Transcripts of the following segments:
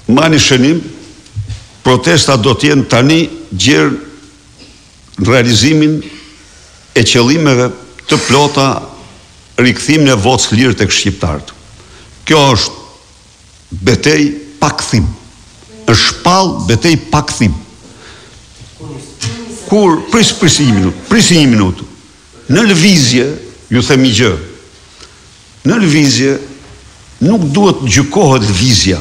mani shënim, protesta do t'jenë tani gjerë në realizimin e qëllimeve të plota rikthimin e votës lirë tek shqiptarët. Kjo është betej pa kthim. Është shpallë betej pa kthim. Kur prisi një minutë. Në lëvizje, ju themi gjë. Në lëvizje nuk duhet gjykohet lëvizja.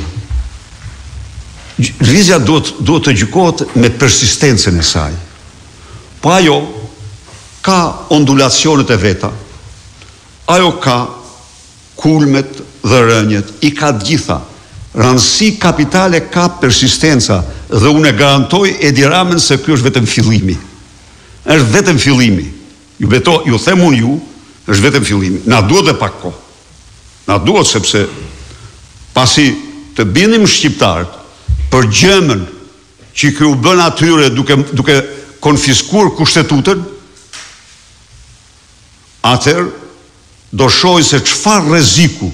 Lëvizja duhet të gjykohet me persistencën e saj. Po ajo ka ondulacionet e veta. Ajo ka kulmet dhe rënjet, i ka gjitha. Rëndësi kapitale ka persistenca dhe unë e garantoj Edi Ramën se kjo është vetëm fillimi. Është vetëm fillimi. Ju them unë ju, është vetëm fillimi. Na duhet dhe pak kohë. Na duhet sepse pasi të bindim shqiptarët për gjëmën që kjo bën atyre duke konfiskuar kushtetutën, atëherë do shohim se çfarë rreziku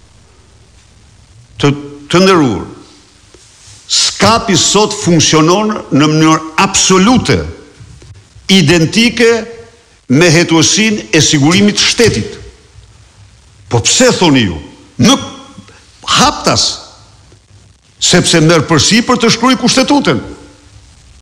të nderuar. Skapi sot funksionon në mënyrë absolute, identike me hetuesinë e sigurimit të shtetit. Po pse thoni ju? Në haptas, sepse merr përsipër të shkruaj kushtetutën.